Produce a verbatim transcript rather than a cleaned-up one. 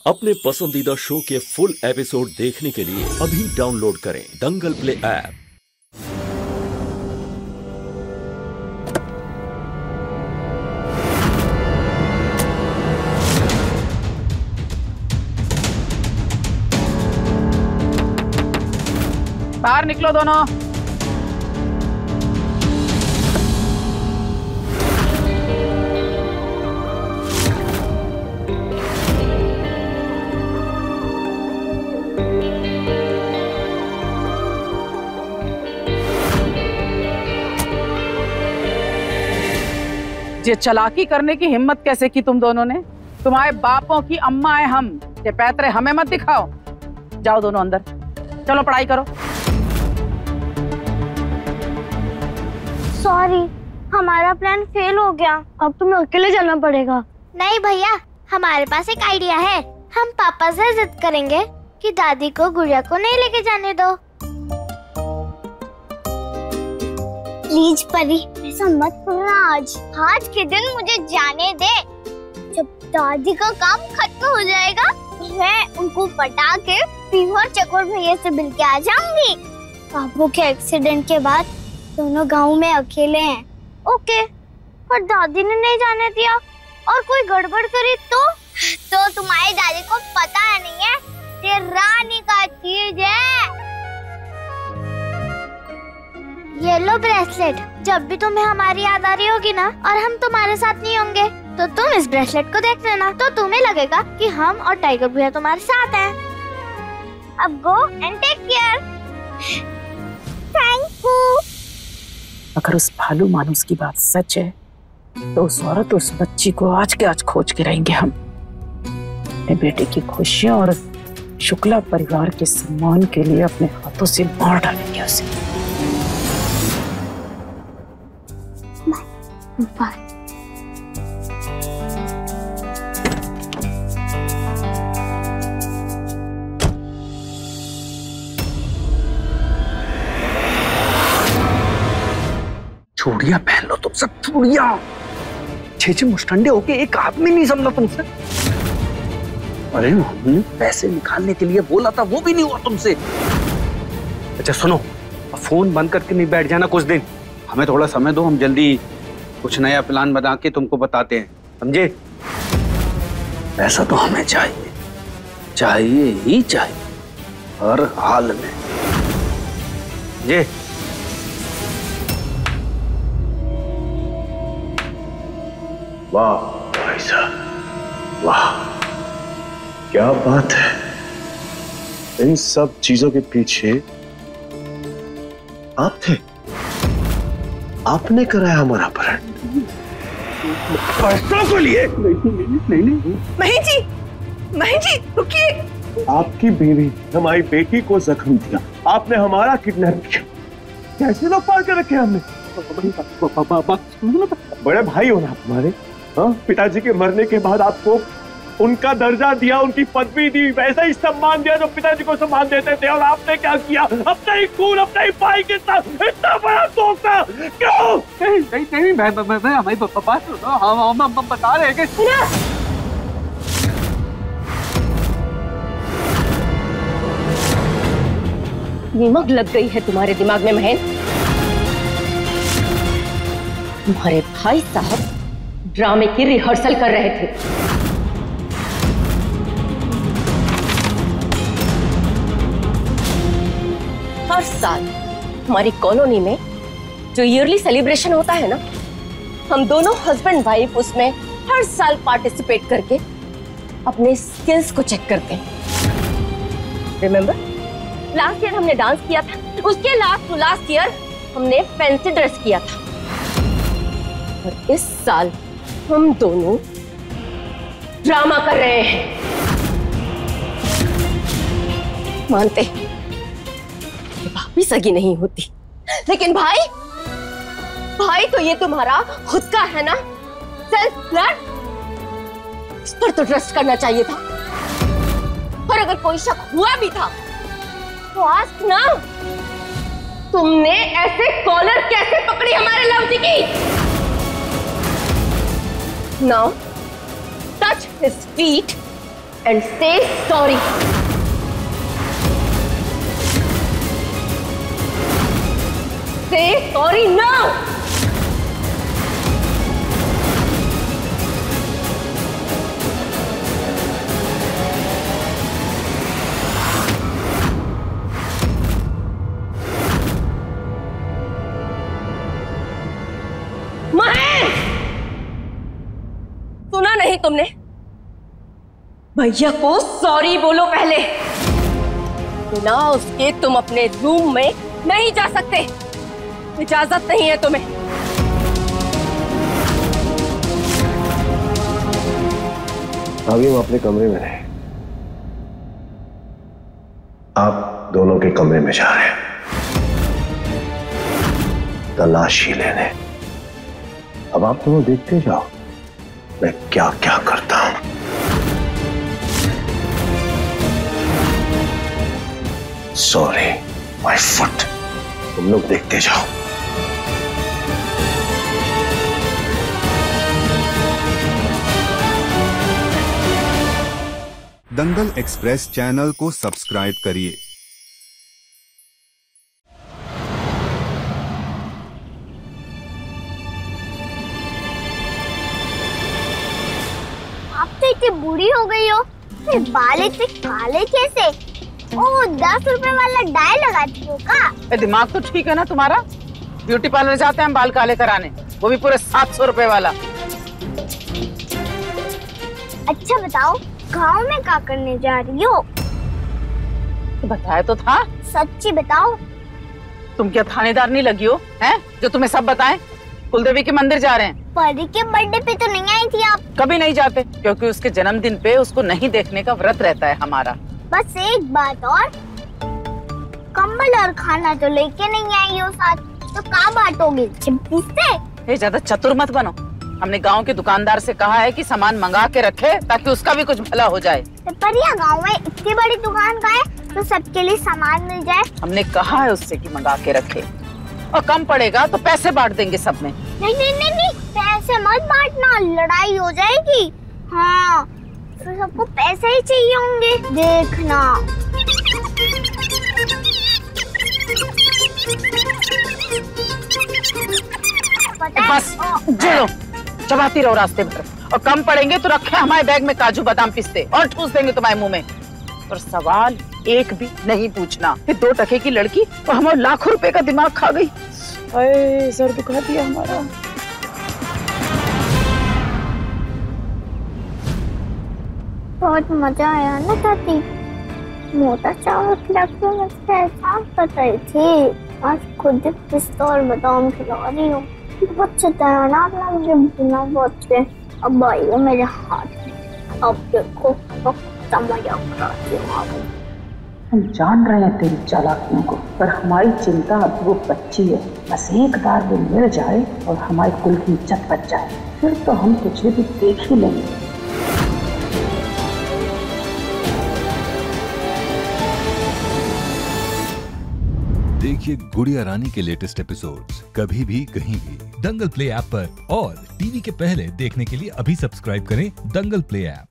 अपने पसंदीदा शो के फुल एपिसोड देखने के लिए अभी डाउनलोड करें दंगल प्ले ऐप। बाहर निकलो दोनों। ये चालाकी करने की हिम्मत कैसे की तुम दोनों ने? तुम्हारे बापों की अम्मा है हम, ये पैतरे हमें मत दिखाओ। जाओ दोनों अंदर, चलो पढ़ाई करो। सॉरी, हमारा प्लान फेल हो गया। अब तुम्हें अकेले जाना पड़ेगा। नहीं भैया, हमारे पास एक आइडिया है। हम पापा से जिद करेंगे कि दादी को गुड़िया को नहीं लेके जाने दो। प्लीज परी, ऐसा मत करना। आज आज के दिन मुझे जाने दे। जब दादी का काम खत्म हो जाएगा, मैं उनको पटा के पीहू चकोर भैया से मिल के आ जाऊंगी। बाबू के एक्सीडेंट के बाद दोनों गांव में अकेले हैं। ओके, पर दादी ने नहीं जाने दिया और कोई गड़बड़ करी तो तो तुम्हारी दादी को पता नहीं है ये रानी का चीज है। ये लो ब्रेसलेट। जब भी तुम्हें हमारी याद आ रही होगी ना और हम तुम्हारे साथ नहीं होंगे, तो तुम इस ब्रेसलेट को देख लेना, तो तुम्हें लगेगा कि हम और टाइगर भैया तुम्हारे साथ हैं। अब go and take care. Thank you. अगर उस भालू मानुस की बात सच है तो उस औरत उस बच्ची को आज के आज खोज के रहेंगे हम। अपने बेटे की खुशियों और शुक्ला परिवार के सम्मान के लिए अपने हाथों से मार डालेंगे उसे। बाय। चूड़ियां पहन लो तुम सब, चूड़ियां। छह छह मुस्टंडे होके एक आदमी नहीं समझा तुमसे। अरे हमने पैसे निकालने के लिए बोला था, वो भी नहीं हुआ तुमसे। अच्छा सुनो, फोन बंद करके नहीं बैठ जाना कुछ दिन। हमें थोड़ा समय दो, हम जल्दी कुछ नया प्लान बना के तुमको बताते हैं, समझे? पैसा तो हमें चाहिए, चाहिए ही चाहिए, हर हाल में। ये वाह भाई साहब, वाह क्या बात है। इन सब चीजों के पीछे आप थे, आपने कराया हमारा अपहरण। पैसों को लिए? नहीं नहीं नहीं। महेश जी, महेश जी रुकिए। आपकी बीवी हमारी बेटी को जख्म दिया, आपने हमारा किडनैप किया। कैसे लोग पाल के रखे हमने? बड़े भाई हो ना हमारे। हाँ, पिताजी के मरने के बाद आपको उनका दर्जा दिया, उनकी पदवी दी, वैसा ही सम्मान दिया जो पिताजी को सम्मान देते थे। और आपने क्या किया? अपना ही खून, अपना ही भाई के साथ इतना बड़ा धोखा क्यों? नहीं नहीं नहीं, मैं मैं मैं हमारी पापा हम हम बता रहे हैं कि दिमाग लग गई है तुम्हारे दिमाग में महेंद्र। तुम्हारे भाई साहब ड्रामे की रिहर्सल कर रहे थे। हर साल हमारी कॉलोनी में जो ईयरली सेलिब्रेशन होता है ना, हम दोनों हस्बैंड वाइफ उसमें हर साल पार्टिसिपेट करके अपने स्किल्स को चेक करते हैं। रिमेम्बर, लास्ट ईयर हमने डांस किया था, उसके लास्ट टू लास्ट ईयर हमने फैंसी ड्रेस किया था, और इस साल हम दोनों ड्रामा कर रहे हैं। मानते भाभी सगी नहीं होती, लेकिन भाई भाई तो ये तुम्हारा खुद का है ना, सेल्फ ब्लड। इस पर तो ट्रस्ट करना चाहिए था। और अगर कोई शक हुआ भी था तो आस्क ना, तुमने ऐसे कॉलर कैसे पकड़ी हमारे लव जी की? Now touch his feet and say sorry. Say sorry now. Mahesh, सुना नहीं तुमने? भैया को सॉरी बोलो पहले। बिना उसके तुम अपने रूम में नहीं जा सकते, इजाजत नहीं है तुम्हें। अभी हम अपने कमरे में रहे, आप दोनों के कमरे में जा रहे हैं तलाशी लेने। अब आप दोनों देखते जाओ मैं क्या क्या करता हूं। सॉरी माय फुट, तुम लोग देखते जाओ। दंगल एक्सप्रेस चैनल को सब्सक्राइब करिए। इतनी बूढ़ी हो गई हो, फिर बाल इतने काले कैसे? ओ दस रुपए वाला डाई लगाती हो का? दिमाग तो ठीक है ना तुम्हारा? ब्यूटी पार्लर जाते हैं हम बाल काले कराने, वो भी पूरे सात सौ रुपए वाला। अच्छा बताओ, गांव में क्या करने जा रही हो? तो बताया तो था। सच्ची बताओ। तुम क्या थानेदार नहीं लगी हो, हैं? जो तुम्हें सब बताएं? कुलदेवी के मंदिर जा रहे हैं। परी के बर्थडे पे तो नहीं आई थी आप? कभी नहीं जाते, क्योंकि उसके जन्मदिन पे उसको नहीं देखने का व्रत रहता है हमारा। बस एक बात और, कंबल और खाना तो लेके नहीं आई हो साथ, तो कहाँ बांटोगे? छिप्पी से? ये ज्यादा चतुर मत बनो। हमने गांव के दुकानदार से कहा है कि सामान मंगा के रखे ताकि उसका भी कुछ भला हो जाए। तो परिया गाँव में इतनी बड़ी दुकान का है तो सबके लिए सामान मिल जाए। हमने कहा है उससे कि मंगा के रखे, और कम पड़ेगा तो पैसे बांट देंगे सब में। नहीं नहीं नहीं नहीं, पैसे मत बांटना, लड़ाई हो जाएगी। हाँ, तो सबको पैसे ही चाहिए होंगे, देखना। बस जो चबाती रहो रास्ते भर, और कम पड़ेंगे तो रखे हमारे बैग में काजू बादाम पिस्ते और ठूस देंगे तुम्हारे मुंह में। और सवाल एक भी नहीं पूछना कि दो टके की लड़की और हमारे लाखों रुपए का दिमाग खा गई। अरे सर दुखा दिया हमारा। बहुत मजा आया ना चाची, मोटा चावल खिला के मुझसे एहसास कर रही थी, आज खुद पिस्ता और बादाम खिला रही हूँ। बहुत सताया ना अपना मुझे बिना बात के। अब आई हो मेरे हाथ में, अब देखो तो मजा कराती हूँ। हम जान रहे हैं तेरी चालाकियों को, पर हमारी चिंता अब वो बच्ची है। बस एक बार वो मिल जाए और हमारे कुल की इज्जत बच जाए, फिर तो हम तुझे भी देख ही लेंगे। देखिए गुड़िया रानी के लेटेस्ट एपिसोड्स कभी भी कहीं भी दंगल प्ले ऐप पर, और टीवी के पहले देखने के लिए अभी सब्सक्राइब करें दंगल प्ले ऐप।